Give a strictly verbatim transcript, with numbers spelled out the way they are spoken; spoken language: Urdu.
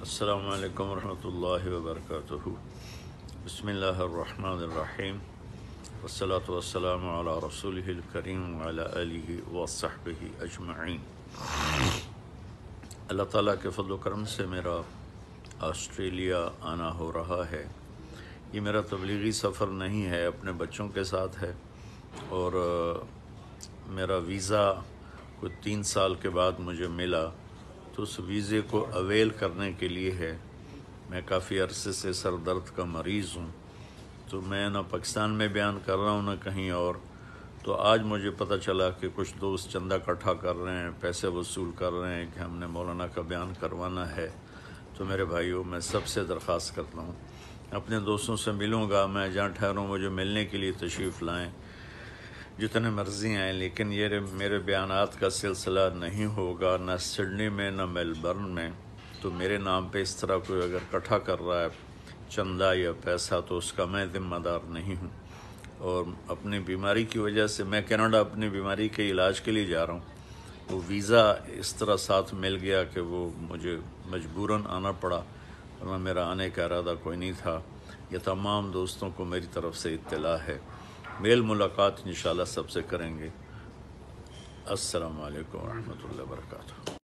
السلام علیکم ورحمۃ اللہ وبرکاتہ۔ بسم اللہ الرحمن الرحیم، والصلاة والسلام علی رسولہ الکریم وعلی آلہ وصحبہ اجمعین۔ اللہ تعالیٰ کے فضل و کرم سے میرا آسٹریلیا آنا ہو رہا ہے۔ یہ میرا تبلیغی سفر نہیں ہے، اپنے بچوں کے ساتھ ہے، اور میرا ویزا کوئی تین سال کے بعد مجھے ملا، تو اس ویزے کو اویل کرنے کے لیے ہے۔ میں کافی عرصے سے سر درد کا مریض ہوں، تو میں نہ پاکستان میں بیان کر رہا ہوں نہ کہیں اور۔ تو آج مجھے پتہ چلا کہ کچھ دوست چندہ اکٹھا کر رہے ہیں، پیسے وصول کر رہے ہیں کہ ہم نے مولانا کا بیان کروانا ہے۔ تو میرے بھائیوں، میں سب سے درخواست کرتا ہوں، اپنے دوستوں سے ملوں گا، میں جہاں ٹھہروں مجھے ملنے کے لیے تشریف لائیں، جتنے مرضی ہیں، لیکن یہ میرے بیانات کا سلسلہ نہیں ہوگا نہ سڈنی میں نہ میلبرن میں۔ تو میرے نام پہ اس طرح کوئی اگر اکٹھا کر رہا ہے چندہ یا پیسہ، تو اس کا میں ذمہ دار نہیں ہوں۔ اور اپنی بیماری کی وجہ سے میں کینیڈا اپنی بیماری کے علاج کے لیے جا رہا ہوں، وہ ویزا اس طرح ساتھ مل گیا کہ وہ مجھے مجبوراً آنا پڑا، ورنہ میرا آنے کا ارادہ کوئی نہیں تھا۔ یہ تمام دوستوں کو میری طرف سے اطلاع ہے، میل ملاقات انشاءاللہ سب سے کریں گے۔ السلام علیکم ورحمۃ اللہ وبرکاتہ۔